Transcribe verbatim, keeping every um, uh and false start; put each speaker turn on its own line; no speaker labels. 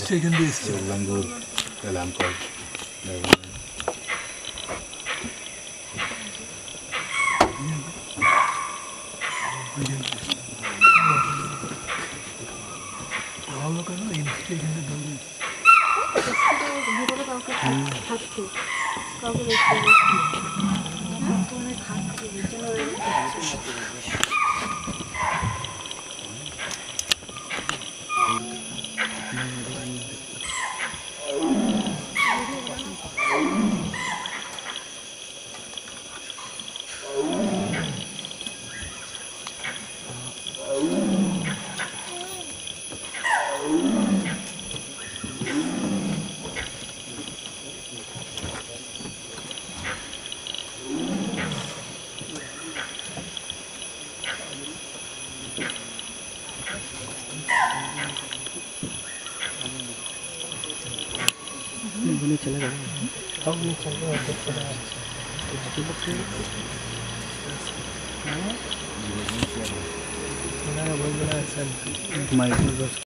এখান দিয়ে এসছে
langur dalam kol
ভালো কেন এসছে এখান থেকে দৌড়ে
খাচ্ছে কাউকে দেখতে খাচ্ছে
चला गया अब नहीं चल रहा है चला है ना बोल रहा है सर माइक